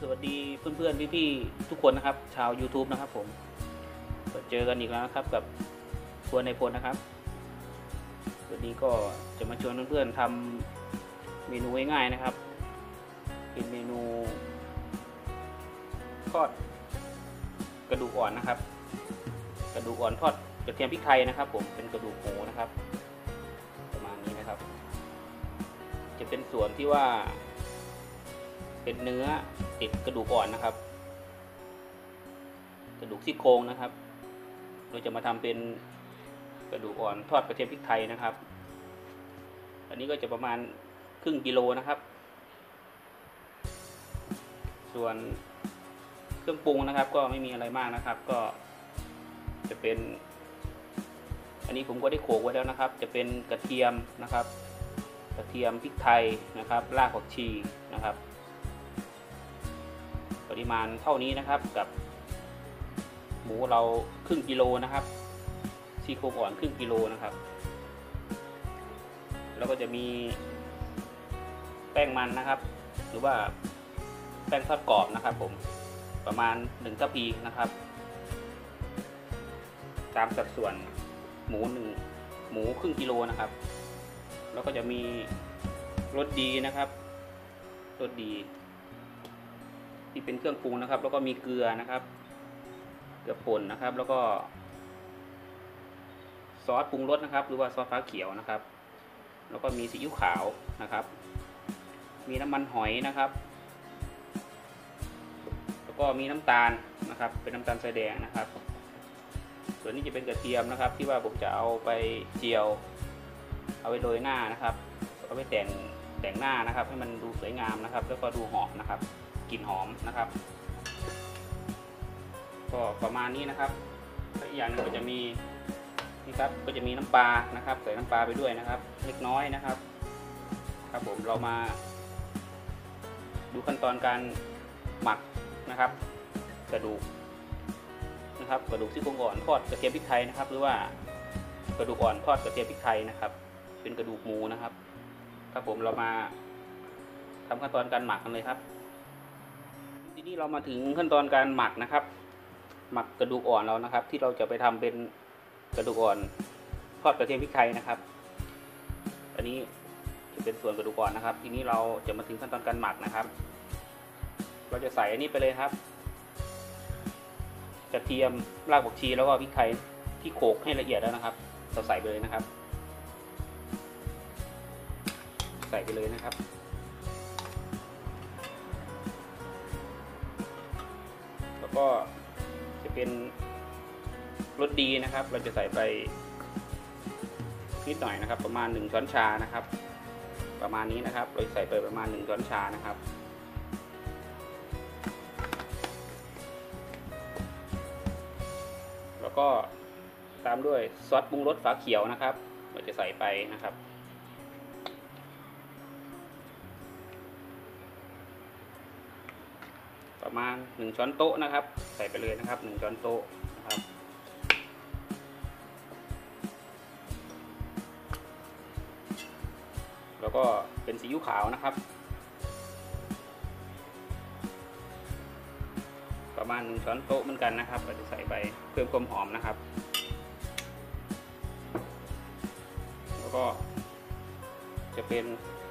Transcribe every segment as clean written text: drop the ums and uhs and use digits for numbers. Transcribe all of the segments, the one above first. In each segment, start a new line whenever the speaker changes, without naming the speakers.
วัสดีเพื่อนๆพี่ๆทุกคนนะครับชาว YouTube นะครับผมเจอกันอีกแล้วนะครับกับครัวในพลนะครับวันนี้ก็จะมาชวนเพื่อนๆทำเมนูง่ายๆนะครับเป็นเมนูทอดกระดูกอ่อนนะครับกระดูกอ่อนทอดกระเทียมพริกไทยนะครับผมเป็นกระดูกหมูนะครับประมาณนี้นะครับจะเป็นส่วนที่ว่าเป็นเนื้อติดกระดูกอ่อนนะครับกระดูกซี่โครงนะครับเราจะมาทำเป็นกระดูกอ่อนทอดกระเทียมพริกไทยนะครับอันนี้ก็จะประมาณครึ่งกิโลนะครับส่วนเครื่องปรุงนะครับก็ไม่มีอะไรมากนะครับก็จะเป็นอันนี้ผมก็ได้โขลกไว้แล้วนะครับจะเป็นกระเทียมนะครับกระเทียมพริกไทยนะครับรากผักชีนะครับปริมาณเท่านี้นะครับกับหมูเราครึ่งกิโลนะครับซี่โครงอ่อนครึ่งกิโลนะครับแล้วก็จะมีแป้งมันนะครับหรือว่าแป้งทอดกรอบนะครับผมประมาณ1 ทัพพีนะครับตามสัดส่วนหมูครึ่งกิโลนะครับแล้วก็จะมีรสดีนะครับรสดีที่เป็นเครื่องปรุงนะครับแล้วก็มีเกลือนะครับเกลือป่นนะครับแล้วก็ซอสปรุงรสนะครับหรือว่าซอสฟ้าเขียวนะครับแล้วก็มีซีอิ๊วขาวนะครับมีน้ำมันหอยนะครับแล้วก็มีน้ำตาลนะครับเป็นน้ำตาลทรายแดงนะครับส่วนนี้จะเป็นกระเทียมนะครับที่ว่าผมจะเอาไปเจียวเอาไว้โรยหน้านะครับเอาไว้แต่งหน้านะครับให้มันดูสวยงามนะครับแล้วก็ดูหอมนะครับกลิ่นหอมนะครับก็ประมาณนี้นะครับอีกอย่างนึงก็จะมีนี่ครับก็จะมีน้ำปลานะครับใส่น้ำปลาไปด้วยนะครับเล็กน้อยนะครับครับผมเรามาดูขั้นตอนการหมักนะครับกระดูกนะครับกระดูกซี่โครงอ่อนทอดกระเทียมพริกไทยนะครับหรือว่ากระดูกอ่อนทอดกระเทียมพริกไทยนะครับเป็นกระดูกหมูนะครับครับผมเรามาทำขั้นตอนการหมักกันเลยครับทีนี้เรามาถึงขั้นตอนการหมักนะครับหมักกระดูกอ่อนเรานะครับที่เราจะไปทำเป็นกระดูกอ่อนทอดกระเทียมพริกไทยนะครับอันนี้จะเป็นส่วนกระดูกอ่อนนะครับทีนี้เราจะมาถึงขั้นตอนการหมักนะครับเราจะใส่อันนี้ไปเลยครับกระเทียมรากผักชีแล้วก็พริกไทยที่โขลกให้ละเอียดแล้วนะครับเราใส่ไปเลยนะครับใส่ไปเลยนะครับแล้วก็จะเป็นรสดีนะครับเราจะใส่ไปนิดหน่อยนะครับประมาณ1 ช้อนชานะครับประมาณนี้นะครับเราใส่ไปประมาณ1 ช้อนชานะครับแล้วก็ตามด้วยซอสปรุงรสฝาเขียวนะครับเราจะใส่ไปนะครับประมาณ1 ช้อนโต๊ะนะครับใส่ไปเลยนะครับ1 ช้อนโต๊ะนะครับแล้วก็เป็นซีอิ๊วขาวนะครับประมาณ1 ช้อนโต๊ะเหมือนกันนะครับเราจะใส่ไปเพิ่มความหอมนะครับแล้วก็จะเป็น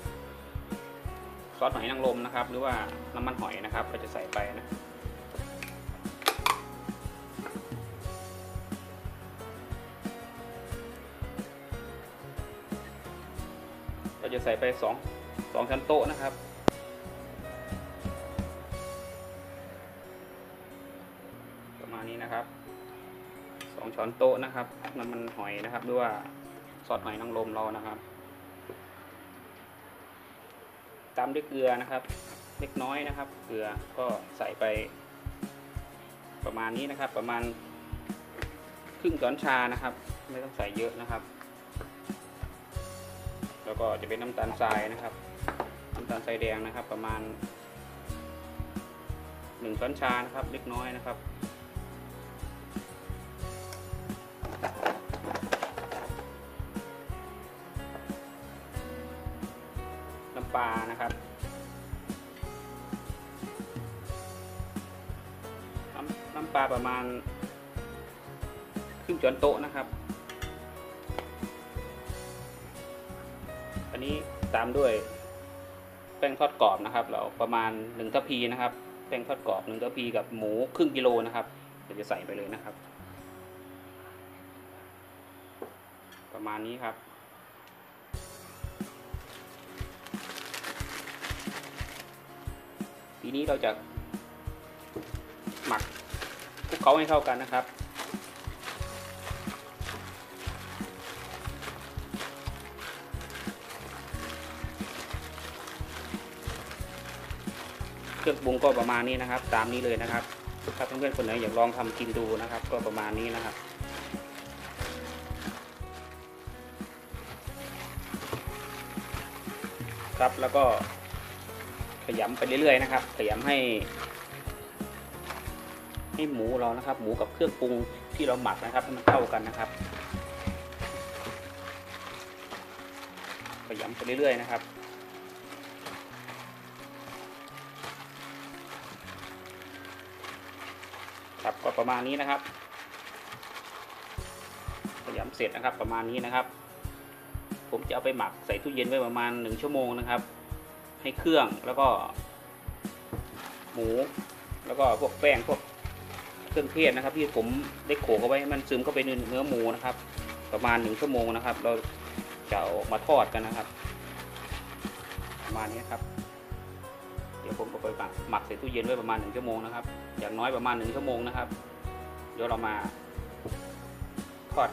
ซอสหอยนางรมนะครับหรือว่าน้ำมันหอยนะครับเราจะใส่ไปนะเราจะใส่ไป2 ช้อนโต๊ะนะครับประมาณนี้นะครับ2 ช้อนโต๊ะนะครับน้ำมันหอยนะครับหรือว่าซอสหอยนางรมเรานะครับตามด้วยเกลือนะครับเล็กน้อยนะครับเกลือก็ใส่ไปประมาณนี้นะครับประมาณครึ่ง ช้อนชานะครับไม่ต้องใส่เยอะนะครับแล้วก็จะเป็นน้ำตาลทรายนะครับน้ำตาลทรายแดงนะครับประมาณ1 ช้อนชานะครับเล็กน้อยนะครับน้ำปลานะครับปลาประมาณครึ่งช้อนโต๊ะนะครับอันนี้ตามด้วยแป้งทอดกรอบนะครับเราประมาณ1ทัพพีนะครับแป้งทอดกรอบ1ทัพพีกับหมูครึ่งกิโลนะครับเดี๋ยวจะใส่ไปเลยนะครับประมาณนี้ครับทีนี้เราจะหมักคลุกเคล้าให้เข้ากันนะครับเครื่องปรุงก็ประมาณนี้นะครับตามนี้เลยนะครับถ้าเพื่อนๆคนไหนอยากลองทำกินดูนะครับก็ประมาณนี้นะครับครับแล้วก็ขยำไปเรื่อยๆนะครับขยำให้หมูเรานะครับหมูกับเครื่องปรุงที่เราหมักนะครับให้มันเข้ากันนะครับขยำไปเรื่อยๆนะครับครับก็ประมาณนี้นะครับขยำเสร็จนะครับประมาณนี้นะครับผมจะเอาไปหมักใส่ตู้เย็นไว้ประมาณ1 ชั่วโมงนะครับให้เครื่องแล้วก็หมูแล้วก็พวกแป้งพวกเครื่องเทศนะครับที่ผมได้โขลกเอาไว้มันซึมเข้าไปในเนื้อหมูนะครับประมาณ1 ชั่วโมงนะครับเราจะเอามาทอดกันนะครับประมาณนี้ครับเดี๋ยวผมก็ไปหมักใส่ตู้เย็นไว้ประมาณ1 ชั่วโมงนะครับอย่างน้อยประมาณ1 ชั่วโมงนะครับเดี๋ยวเรามาทอด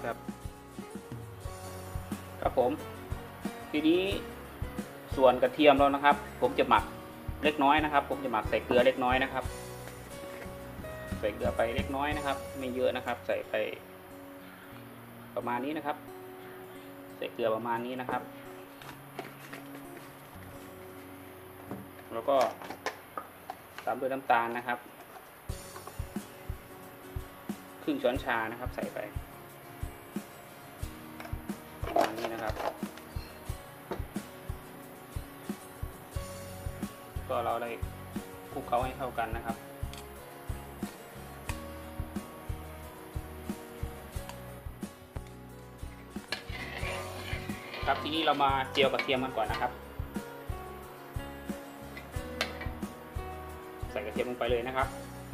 ครับผมทีนี้ส่วนกระเทียมเรานะครับผมจะหมักเล็กน้อยนะครับผมจะหมักใส่เกลือเล็กน้อยนะครับใส่เกลือไปเล็กน้อยนะครับไม่เยอะนะครับใส่ไปประมาณนี้นะครับใส่เกลือประมาณนี้นะครับแล้วก็ตามด้วยน้ำตาลนะครับครึ่งช้อนชานะครับใส่ไปประมาณนี้นะครับก็เราได้คลุกเคล้าให้เข้ากันนะครับครับทีนี้เรามาเจียวกระเทียมกันก่อนนะครับใส่กระเทียมลงไปเลยนะครับ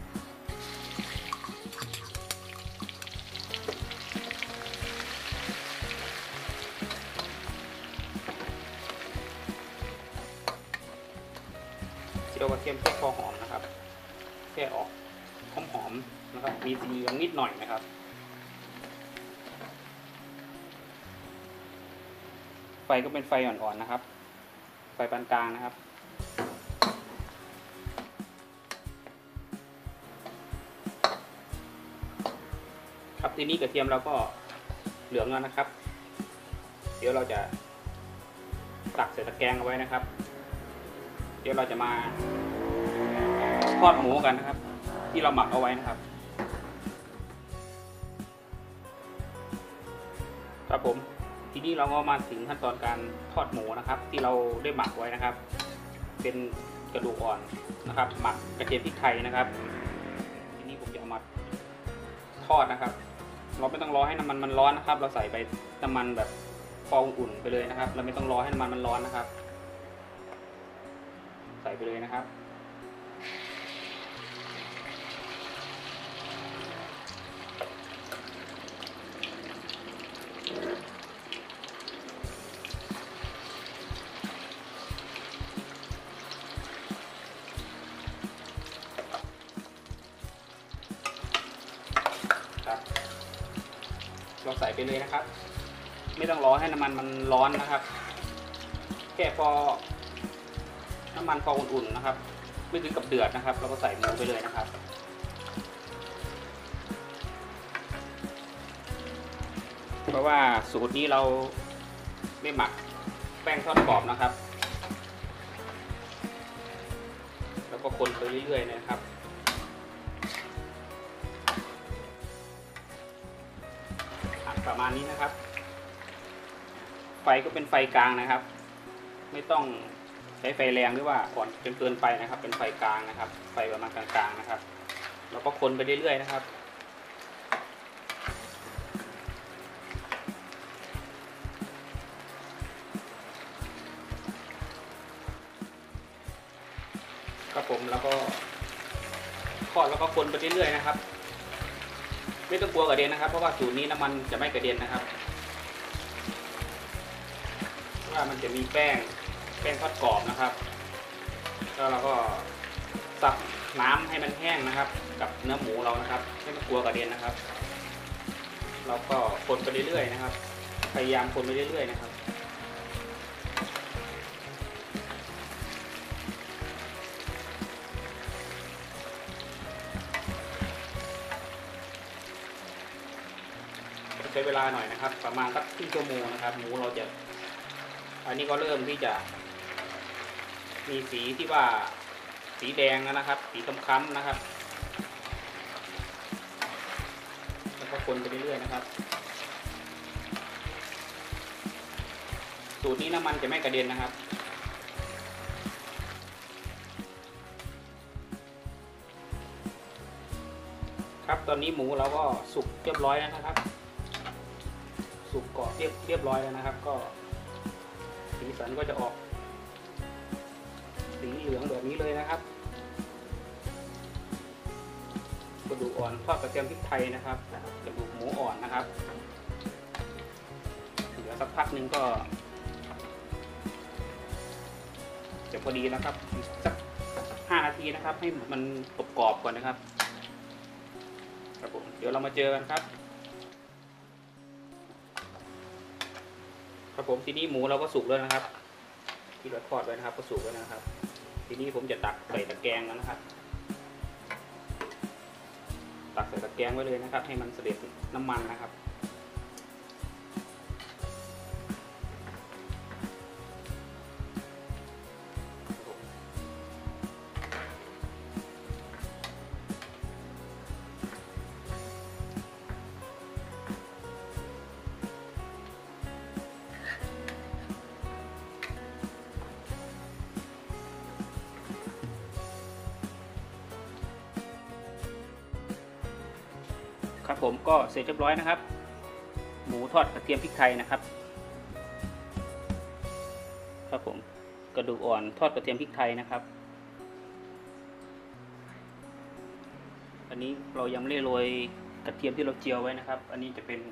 เจียวกระเทียมแค่พอหอมนะครับแค่ออกหอมๆนะครับมีสีเหลืองนิดหน่อยนะครับไฟก็เป็นไฟอ่อนๆนะครับไฟปานกลางนะครับครับทีนี้กระเทียมเราก็เหลืองแล้วนะครับเดี๋ยวเราจะตักใส่ตะแกรงเอาไว้นะครับเดี๋ยวเราจะมาทอดหมูกันนะครับที่เราหมักเอาไว้นะครับครับผมทีนี้เราก็มาถึงขั้นตอนการทอดหมูนะครับที่เราได้หมักไว้นะครับเป็นกระดูกอ่อนนะครับหมักกระเทียมพริกไทยนะครับทีนี้ผมจะเอามาทอดนะครับเราไม่ต้องรอให้น้ำมันมันร้อนนะครับเราใส่ไปน้ำมันแบบพออุ่นไปเลยนะครับเราไม่ต้องรอให้น้ำมันมันร้อนนะครับใส่ไปเลยนะครับเราใส่ไปเลยนะครับไม่ต้องรอให้น้ำมันมันร้อนนะครับแค่พอน้ำมันพออุ่นๆนะครับไม่ถึงกับเดือดนะครับเราก็ใส่หมูไปเลยนะครับเพราะว่าสูตรนี้เราไม่หมักแป้งทอดกรอบนะครับแล้วก็คนไปเรื่อยๆนะครับประมาณนี้นะครับไฟก็เป็นไฟกลางนะครับไม่ต้องใช้ไฟแรงหรือว่าอ่อนจนเกินไปนะครับเป็นไฟกลางนะครับไฟประมาณกลางๆนะครับเราก็คนไปเรื่อยๆนะครับครับผมแล้วก็ทอดแล้วก็คนไปเรื่อยๆนะครับไม่ต้องกลัวกระเด็นนะครับเพราะว่าสูตรนี้น้ำมันจะไม่กระเด็นนะครับเพราะว่ามันจะมีแป้งทอดกรอบนะครับแล้วเราก็สับน้ำให้มันแห้งนะครับกับเนื้อหมูเรานะครับไม่ต้องกลัวกระเด็นนะครับเราก็คนไปเรื่อยๆนะครับพยายามคนไปเรื่อยๆนะครับใช้เวลาหน่อยนะครับประมาณสักครึ่งชั่วโมงนะครับหมูเราจะอันนี้ก็เริ่มที่จะมีสีที่ว่าสีแดงแล้วนะครับสีค้ำๆนะครับแล้วก็คนไปเรื่อยๆนะครับสูตรนี้น้ำมันจะไม่กระเด็นนะครับครับตอนนี้หมูเราก็สุกเรียบร้อยแล้วนะครับสุกกรอบเรียบร้อยแล้วนะครับก็สีสันก็จะออกสีเหลืองแบบนี้เลยนะครับกระดูกอ่อนทอดกระเทียมพริกไทยนะครับกระดูกหมูอ่อนนะครับเดี๋ยวสักพักหนึ่งก็จะพอดีนะครับสัก5 นาทีนะครับให้มันกรอบก่อนนะครับครับผมเดี๋ยวเรามาเจอกันครับครับผมทีนี้หมูเราก็สุกแล้วนะครับที่เราทอดไว้นะครับก็สุกแล้วนะครับทีนี้ผมจะตักใส่ตะแกรงแล้วนะครับตักใส่ตะแกรงไว้เลยนะครับให้มันเสด็จน้ำมันนะครับครับผมก็เสร็จเรียบร้อยนะครับหมูทอดกระเทียมพริกไทยนะครับครับผมกระดูกอ่อนทอดกระเทียมพริกไทยนะครับอันนี้เรายังไม่ได้โรยกระเทียมที่เราเจียวไว้นะครับอันนี้จะเป็น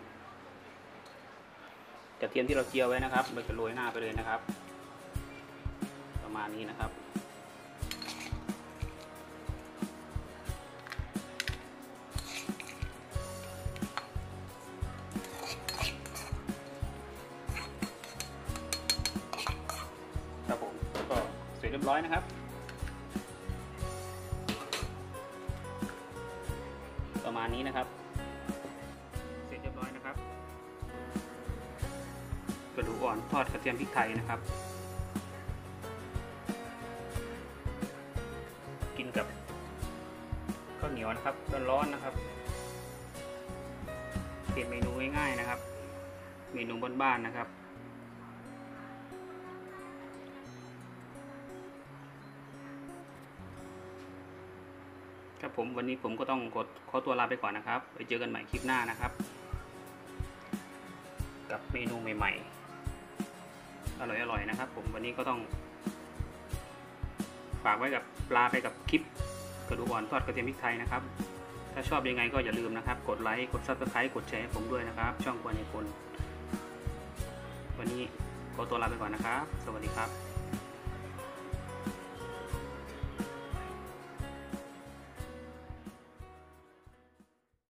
กระเทียมที่เราเจียวไว้นะครับเราจะโรยหน้าไปเลยนะครับประมาณนี้นะครับครับผมก็เสร็จเรียบร้อยนะครับประมาณนี้นะครับเสร็จเรียบร้อยนะครับกระดูกอ่อนทอดกระเทียมพริกไทยนะครับกินกับข้าวเหนียวนะครับร้อนๆนะครับเป็นเมนูง่ายๆนะครับเมนูบ้านๆนะครับครับผมวันนี้ผมก็ต้องขอตัวลาไปก่อนนะครับไปเจอกันใหม่คลิปหน้านะครับกับเมนูใหม่ๆอร่อยๆนะครับผมวันนี้ก็ต้องฝากไว้กับลาไปกับคลิปกระดูกอ่อนทอดกระเทียมพริกไทยนะครับถ้าชอบยังไงก็อย่าลืมนะครับกดไลค์กด Subscribe กดแชร์ให้ผมด้วยนะครับช่องควรในคนวันนี้ขอตัวลาไปก่อนนะครับสวัสดีครับ